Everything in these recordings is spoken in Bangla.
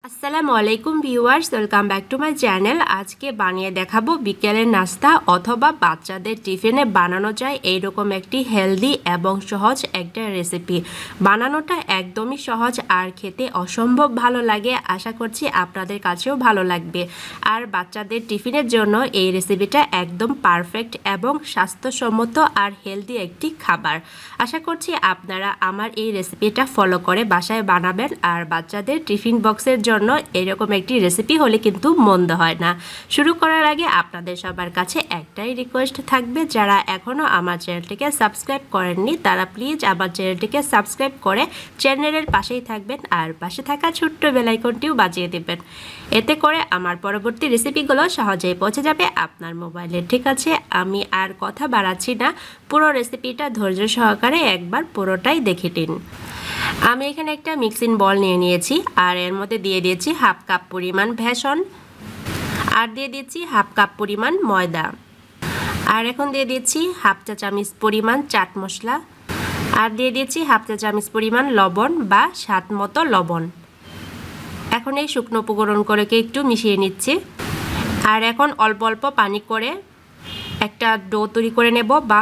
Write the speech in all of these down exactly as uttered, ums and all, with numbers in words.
আসসালামু আলাইকুম viewers, welcome back to my channel. আজকে বানিয়ে দেখাবো বিকেলের নাস্তা অথবা বাচ্চাদের টিফিনে বানানো যায় এইরকম একটি হেলদি এবং সহজ একটা রেসিপি। বানানোটা একদমই সহজ আর খেতে অসম্ভব ভালো লাগে। আশা করছি আপনাদের কাছেও ভালো লাগবে। আর বাচ্চাদের টিফিনের জন্য এই রেসিপিটা একদম পারফেক্ট এবং স্বাস্থ্যসম্মত আর হেলদি একটি খাবার। আশা করছি আপনারা আমার এই রেসিপিটা ফলো করে বাসায় বানাবেন আর বাচ্চাদের টিফিন বক্সের জন্য এরকম একটি রেসিপি হলে কিন্তু মন্দ হয় না। শুরু করার আগে আপনাদের সবার কাছে একটাই রিকোয়েস্ট থাকবে, যারা এখনও আমার চ্যানেলটিকে সাবস্ক্রাইব করেননি তারা প্লিজ আমার চ্যানেলটিকে সাবস্ক্রাইব করে চ্যানেলের পাশেই থাকবেন আর পাশে থাকা ছোট্ট বেল আইকনটিও বাজিয়ে দেবেন। এতে করে আমার পরবর্তী রেসিপিগুলো সহজেই পৌঁছে যাবে আপনার মোবাইলে। ঠিক আছে, আমি আর কথা বাড়াচ্ছি না, পুরো রেসিপিটা ধৈর্য সহকারে একবার পুরোটাই দেখে নিন। আমি এখানে একটা মিক্সিং বল নিয়ে নিয়েছি আর এর মধ্যে দিয়ে দিয়েছি হাফ কাপ পরিমাণ বেসন আর দিয়ে দিচ্ছি হাফ কাপ পরিমাণ ময়দা আর এখন দিয়ে দিচ্ছি হাফ চা চামচ পরিমাণ চাট মশলা আর দিয়ে দিচ্ছি হাফ চা চামচ পরিমাণ লবণ বা স্বাদ মতো লবণ। এখন এই শুকনো উপকরণ করে একটু মিশিয়ে নিচ্ছি আর এখন অল্প অল্প পানি করে একটা ডো তৈরি করে নেব বা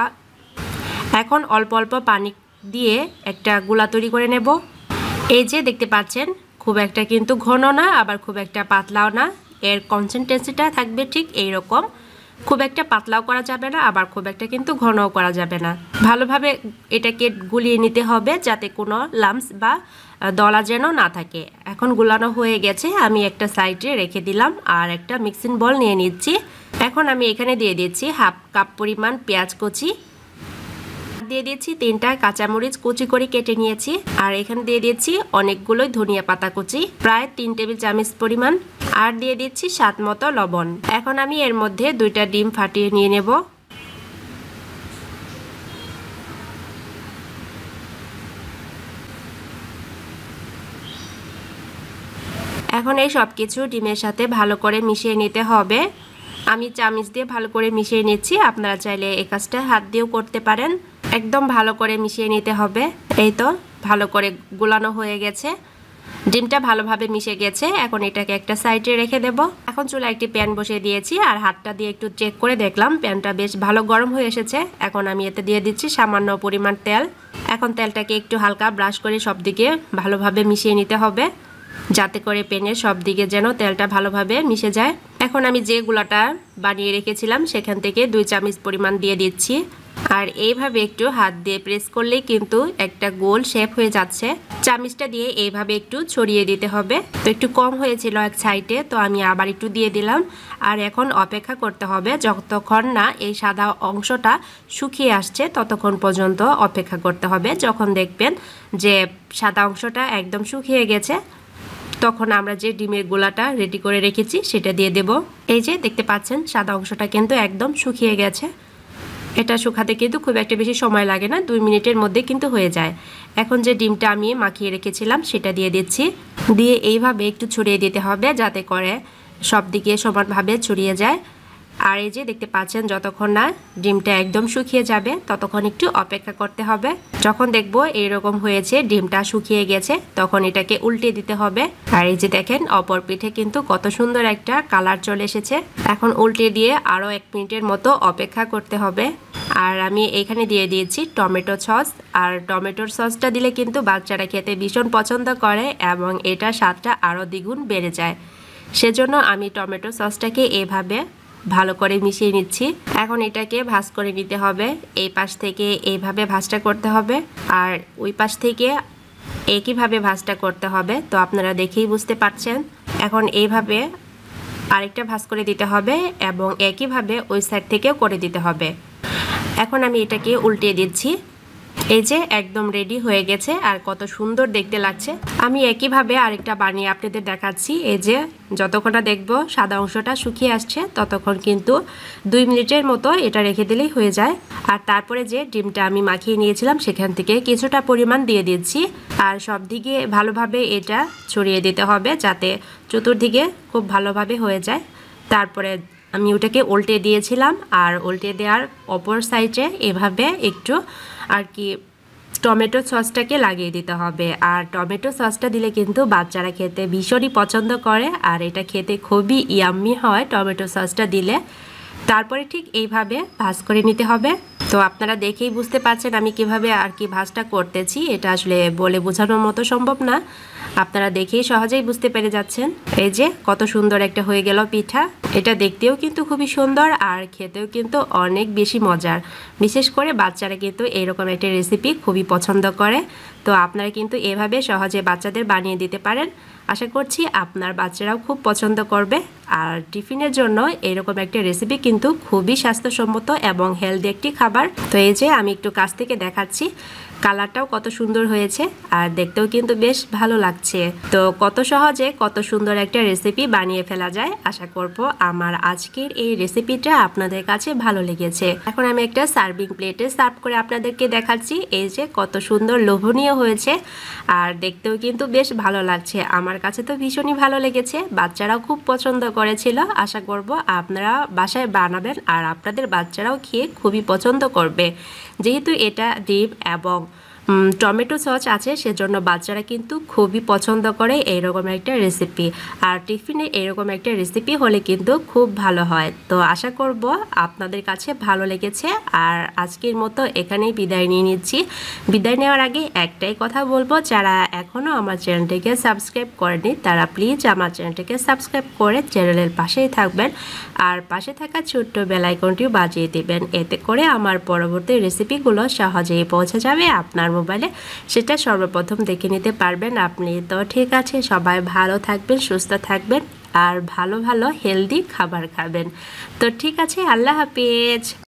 এখন অল্প অল্প পানি দিয়ে একটা গোলা তৈরি করে নেব। এই যে দেখতে পাচ্ছেন, খুব একটা কিন্তু ঘন না আবার খুব একটা পাতলাও না, এর কনসিস্টেন্সিটা থাকবে ঠিক এই রকম। খুব একটা পাতলাও করা যাবে না আবার খুব একটা কিন্তু ঘনও করা যাবে না। ভালোভাবে এটাকে গুলিয়ে নিতে হবে যাতে কোনো লাম্পস বা দলা যেন না থাকে। এখন গুলানো হয়ে গেছে, আমি একটা সাইডে রেখে দিলাম আর একটা মিক্সিং বল নিয়ে নিচ্ছি। এখন আমি এখানে দিয়ে দিচ্ছি হাফ কাপ পরিমাণ পেঁয়াজ কুচি, দিয়ে দিচ্ছি তিনটা কাঁচামরিচ কুচি করে কেটে নিয়েছি আর এখানে দিয়ে দিচ্ছি অনেকগুলোই ধনিয়া পাতা কুচি প্রায় তিন টেবিল চামচ পরিমাণ আর দিয়ে দিচ্ছি স্বাদ মতো লবণ। এখন আমি এর মধ্যে দুইটা ডিম ফাটিয়ে নিয়ে নেব। এখন এই সব কিছু ডিমের সাথে ভালো করে মিশিয়ে নিতে হবে। আমি চামচ দিয়ে ভালো করে মিশিয়ে নিচ্ছি, আপনারা চাইলে এই কাজটা হাত দিয়েও করতে পারেন। একদম ভালো করে মিশিয়ে নিতে হবে। এই তো ভালো করে গোলানো হয়ে গেছে, ডিমটা ভালোভাবে মিশে গেছে। এখন এটাকে একটা সাইডে রেখে দেব। এখন চুলায় একটি প্যান বসিয়ে দিয়েছি আর হাতটা দিয়ে একটু চেক করে দেখলাম প্যানটা বেশ ভালো গরম হয়ে এসেছে। এখন আমি এতে দিয়ে দিচ্ছি সামান্য পরিমাণ তেল। এখন তেলটাকে একটু হালকা ব্রাশ করে সব দিকে ভালোভাবে মিশিয়ে নিতে হবে যাতে করে প্যানের সব দিকে যেন তেলটা ভালোভাবে মিশে যায়। এখন আমি যে গুলাটা বানিয়ে রেখেছিলাম সেখান থেকে দুই চামচ পরিমাণ দিয়ে দিচ্ছি আর এইভাবে একটু হাত দিয়ে প্রেস করলেই কিন্তু একটা গোল শেপ হয়ে যাচ্ছে। চামচটা দিয়ে এইভাবে একটু ছড়িয়ে দিতে হবে। তো একটু কম হয়েছিল এক সাইডে, তো আমি আবার একটু দিয়ে দিলাম আর এখন অপেক্ষা করতে হবে যতক্ষণ না এই সাদা অংশটা শুকিয়ে আসছে ততক্ষণ পর্যন্ত অপেক্ষা করতে হবে। যখন দেখবেন যে সাদা অংশটা একদম শুকিয়ে গেছে তখন আমরা যে ডিমের গোলাটা রেডি করে রেখেছি সেটা দিয়ে দেব। এই যে দেখতে পাচ্ছেন সাদা অংশটা কিন্তু একদম শুকিয়ে গেছে। এটা শুকাতে কিন্তু খুব একটা বেশি সময় লাগে না, দুই মিনিটের মধ্যে কিন্তু হয়ে যায়। এখন যে ডিমটা আমি মাখিয়ে রেখেছিলাম সেটা দিয়ে দিচ্ছি, দিয়ে এইভাবে একটু ছড়িয়ে দিতে হবে যাতে করে সব দিকে সমানভাবে ছড়িয়ে যায়। আর এই যে দেখতে পাচ্ছেন যতক্ষণ না ডিমটা একদম শুকিয়ে যাবে ততক্ষণ একটু অপেক্ষা করতে হবে। যখন দেখবো এইরকম হয়েছে ডিমটা শুকিয়ে গেছে তখন এটাকে উল্টে দিতে হবে। আর এই যে দেখেন অপর পিঠে কিন্তু কত সুন্দর একটা কালার চলে এসেছে। এখন উল্টে দিয়ে আরও এক মিনিটের মতো অপেক্ষা করতে হবে। আর আমি এখানে দিয়ে দিয়েছি টমেটো সস, আর টমেটোর সসটা দিলে কিন্তু বাচ্চারা খেতে ভীষণ পছন্দ করে এবং এটা স্বাদটা আরও দ্বিগুণ বেড়ে যায়। সেজন্য আমি টমেটো সসটাকে এভাবে ভালো করে মিশিয়ে নিচ্ছি। এখন এটাকে ভাজ করে নিতে হবে, এই পাশ থেকে এইভাবে ভাজটা করতে হবে আর ওই পাশ থেকে একইভাবে ভাজটা করতে হবে। তো আপনারা দেখেই বুঝতে পারছেন। এখন এইভাবে আরেকটা ভাজ করে দিতে হবে এবং একইভাবে ওই সাইড থেকেও করে দিতে হবে। এখন আমি এটাকে উল্টে দিচ্ছি। এই যে একদম রেডি হয়ে গেছে আর কত সুন্দর দেখতে লাগছে। আমি একইভাবে আরেকটা বানিয়ে আপনাদের দেখাচ্ছি। এই যে যতক্ষণ না দেখবো সাদা অংশটা শুকিয়ে আসছে ততক্ষণ কিন্তু দুই মিনিটের মতো এটা রেখে দিলেই হয়ে যায়। আর তারপরে যে ডিমটা আমি মাখিয়ে নিয়েছিলাম সেখান থেকে কিছুটা পরিমাণ দিয়ে দিচ্ছি আর সব দিকে ভালোভাবে এটা ছড়িয়ে দিতে হবে যাতে চতুর্দিকে খুব ভালোভাবে হয়ে যায়। তারপরে আমি ওটাকে উল্টে দিয়েছিলাম আর উল্টে দেওয়ার অপর সাইডে এভাবে একটু আর কি টমেটো সসটাকে লাগিয়ে দিতে হবে। আর টমেটো সসটা দিলে কিন্তু বাচ্চারা খেতে ভীষণই পছন্দ করে, আর এটা খেতে খুবই ইয়াম্মি হয় টমেটো সসটা দিলে। তারপরে ঠিক এইভাবে ভাজ করে নিতে হবে। তো আপনারা দেখেই বুঝতে পারছেন আমি কিভাবে আর কি ভাজটা করতেছি, এটা আসলে বলে বোঝানোর মতো সম্ভব না, আপনারা দেখেই সহজেই বুঝতে পেরে যাচ্ছেন। এই যে কত সুন্দর একটা হয়ে গেল পিঠা, এটা দেখতেও কিন্তু খুবই সুন্দর আর খেতেও কিন্তু অনেক বেশি মজার। বিশেষ করে বাচ্চারা কিন্তু এরকম একটা রেসিপি খুবই পছন্দ করে। তো আপনারা কিন্তু এভাবে সহজে বাচ্চাদের বানিয়ে দিতে পারেন। আশা করছি আপনার বাচ্চারাও খুব পছন্দ করবে। আর টিফিনের জন্য এরকম একটা রেসিপি কিন্তু খুবই স্বাস্থ্যসম্মত এবং হেলদি একটি খাবার। তো এই যে আমি একটু কাছ থেকে দেখাচ্ছি, কালারটাও কত সুন্দর হয়েছে আর দেখতেও কিন্তু বেশ ভালো লাগছে। তো কত সহজে কত সুন্দর একটা রেসিপি বানিয়ে ফেলা যায়। আশা করব আমার আজকের এই রেসিপিটা আপনাদের কাছে ভালো লেগেছে। এখন আমি একটা সার্ভিং প্লেটে সার্ভ করে আপনাদেরকে দেখাচ্ছি। এই যে কত সুন্দর লোভনীয় হয়েছে আর দেখতেও কিন্তু বেশ ভালো লাগছে। আমার কাছে তো ভীষণই ভালো লেগেছে, বাচ্চারাও খুব পছন্দ করেছিল। আশা করব আপনারা বাসায় বানাবেন আর আপনাদের বাচ্চারাও খেয়ে খুবই পছন্দ করবে। যেহেতু এটা ডিম এবং টমেটো সস আছে সেজন্য বাচ্চারা কিন্তু খুবই পছন্দ করে এইরকম একটা রেসিপি। আর টিফিনে এরকম একটা রেসিপি হলে কিন্তু খুব ভালো হয়। তো আশা করব আপনাদের কাছে ভালো লেগেছে। আর আজকের মতো এখানেই বিদায় নিয়ে নিচ্ছি। বিদায় নেওয়ার আগে একটাই কথা বলবো, যারা এখনও আমার চ্যানেলটিকে সাবস্ক্রাইব করেনি তারা প্লিজ আমার চ্যানেলটিকে সাবস্ক্রাইব করে চ্যানেলের পাশেই থাকবেন আর পাশে থাকা ছোট্ট বেল আইকনটিও বাজিয়ে দেবেন। এতে করে আমার পরবর্তী রেসিপিগুলো সহজেই পৌঁছে যাবে আপনার মোবাইলে, সেটা সর্বপ্রথম দেখে নিতে পারবেন আপনি। তো ঠিক আছে, সবাই ভালো থাকবেন, সুস্থ থাকবেন আর ভালো ভালো হেলদি খাবার খাবেন। তো ঠিক আছে, আল্লাহ হাফেজ।